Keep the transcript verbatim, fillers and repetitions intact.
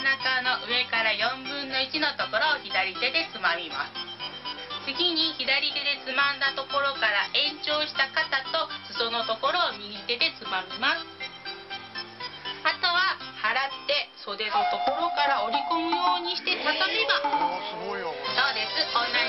中の上からよんぶんのいちのところを左手でつまみます。次に左手でつまんだところから延長した肩と裾のところを右手でつまみます。あとは払って袖のところから折り込むようにして畳めば、そうです、同じ